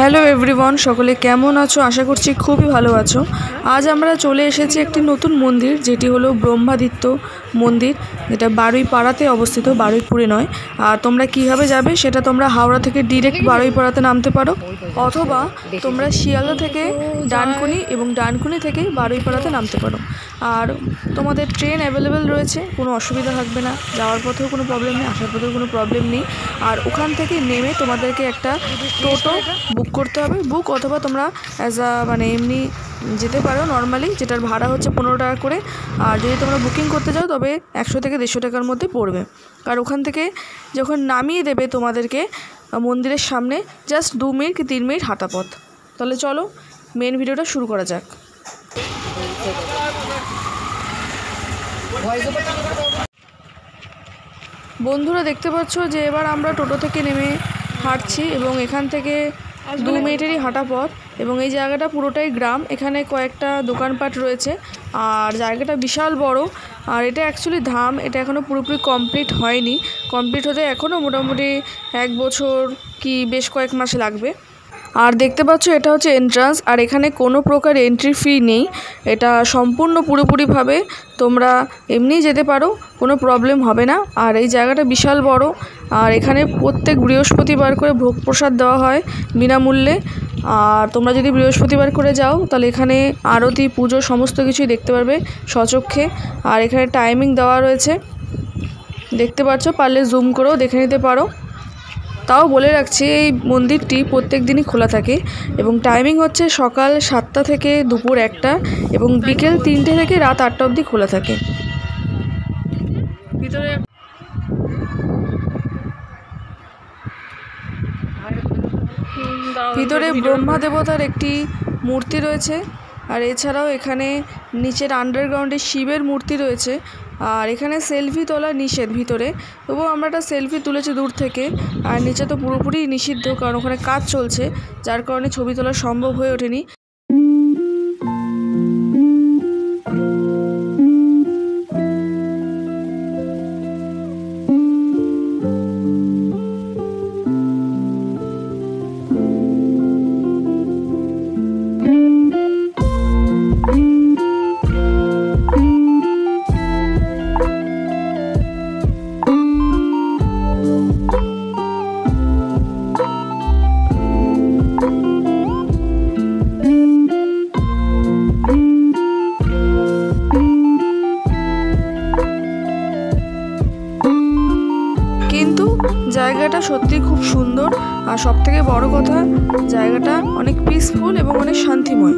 Hello everyone, সকলে কেমন আছো? আশা করছি খুবই ভালো আছো। আজ আমরা চলে এসেছি একটি নতুন মন্দির, যেটি হলো ব্রহ্মাদিত্য মন্দির, যেটা বারুইপাড়াতে অবস্থিত, বারুইপুরে নয়। আর তোমরা কিভাবে যাবে সেটা তোমরা হাওড়া থেকে ডিরেক্ট বারুইপাড়াতে নামতে পারো, অথবা তোমরা শিয়ালদা থেকে ডানকুনি এবং ডানকুনি থেকে বারুইপাড়াতে নামতে পারো। আর তোমাদের ট্রেন অ্যাভেলেবেল রয়েছে, কোনো অসুবিধা থাকবে না। যাওয়ার পথেও কোনো প্রবলেম নেই, আসার পথেও কোনো প্রবলেম নেই। আর ওখান থেকে নেমে তোমাদেরকে একটা টোটো বুক করতে হবে, বুক অথবা তোমরা এমনি যেতে পারো নর্মালি, যেটার ভাড়া হচ্ছে 15 টাকা করে। আর যদি তোমরা বুকিং করতে যাও তবে 100 থেকে 150 টাকার মধ্যে পড়বে। আর ওখান থেকে যখন নামিয়ে দেবে তোমাদেরকে মন্দিরের সামনে, জাস্ট 2 মিনিট কি 3 মিনিট হাঁটা পথ। তাহলে চলো মেন ভিডিওটা শুরু করা যাক। বন্ধুরা দেখতে পাচ্ছ যে এবার আমরা টোটো থেকে নেমে হাঁটছি এবং এখান থেকে 2 মিনিটেরই হাঁটা পথ। এবং এই জায়গাটা পুরোটাই গ্রাম, এখানে কয়েকটা দোকানপাট রয়েছে। আর জায়গাটা বিশাল বড়। আর এটা অ্যাকচুয়ালি ধাম, এটা এখনও পুরোপুরি কমপ্লিট হয়নি। কমপ্লিট হতে এখনও মোটামুটি 1 বছর কি বেশ কয়েক মাস লাগবে। আর দেখতে পাচ্ছ এটা হচ্ছে এন্ট্রান্স, আর এখানে কোনো প্রকার এন্ট্রি ফি নেই। এটা সম্পূর্ণ পুরোপুরিভাবে তোমরা এমনিই যেতে পারো, কোনো প্রবলেম হবে না। আর এই জায়গাটা বিশাল বড়। আর এখানে প্রত্যেক বৃহস্পতিবার করে ভোগ প্রসাদ দেওয়া হয় বিনামূল্যে। আর তোমরা যদি বৃহস্পতিবার করে যাও তাহলে এখানে আরতি, পুজো সমস্ত কিছুই দেখতে পারবে স্বচক্ষে। আর এখানে টাইমিং দেওয়া রয়েছে, দেখতে পাচ্ছ, পারলে জুম করেও দেখে নিতে পারো। তাও বলে রাখছি, এই মন্দিরটি প্রত্যেক দিনই খোলা থাকে এবং টাইমিং হচ্ছে সকাল 7টা থেকে দুপুর 1টা এবং বিকেল 3টে থেকে রাত 8টা অবধি খোলা থাকে। ভিতরে ব্রহ্মা দেবতার একটি মূর্তি রয়েছে। আর এছাড়াও এখানে নিচের আন্ডারগ্রাউন্ডে শিবের মূর্তি রয়েছে। আর এখানে সেলফি তোলা নিষেধ ভিতরে, তবুও আমরা একটা সেলফি তুলেছি দূর থেকে। আর নিচে তো পুরোপুরি নিষিদ্ধ, কারণ ওখানে কাজ চলছে, যার কারণে ছবি তোলা সম্ভব হয়ে ওঠেনি। কিন্তু জায়গাটা সত্যি খুব সুন্দর। আর সবথেকে বড় কথা, জায়গাটা অনেক পিসফুল এবং অনেক শান্তিময়।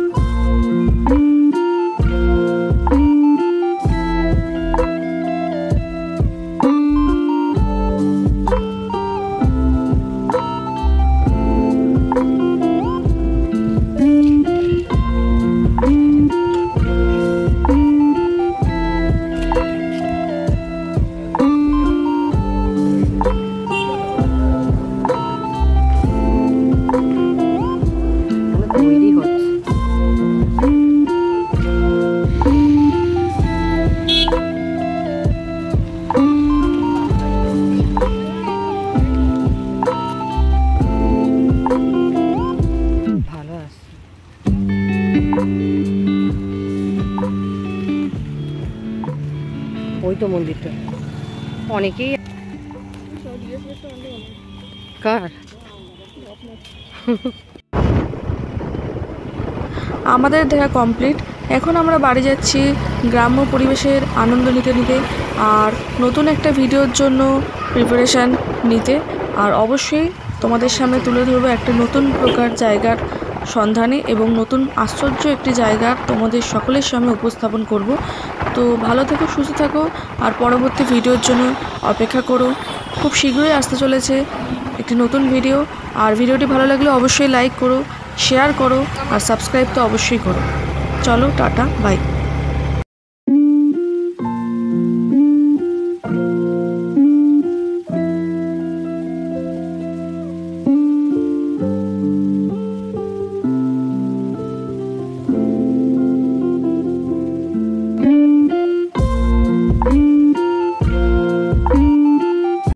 ওই তো মন্দিরটা অনেকেই কার আমাদের দেখা কমপ্লিট। এখন আমরা বাড়ি যাচ্ছি গ্রাম্য পরিবেশের আনন্দ নিতে নিতে, আর নতুন একটা ভিডিওর জন্য প্রিপারেশান নিতে। আর অবশ্যই তোমাদের সামনে তুলে ধরবো একটা নতুন প্রকার জায়গার সন্ধানে এবং নতুন আশ্চর্য একটি জায়গা তোমাদের সকলের সামনে উপস্থাপন করব। তো ভালো থেকো, সুস্থ থাকো, আর পরবর্তী ভিডিওর জন্য অপেক্ষা করো। খুব শীঘ্রই আসতে চলেছে একটি নতুন ভিডিও। আর ভিডিওটি ভালো লাগলে অবশ্যই লাইক করো, শেয়ার করো, আর সাবস্ক্রাইব তো অবশ্যই করো। চলো, টাটা, বাই।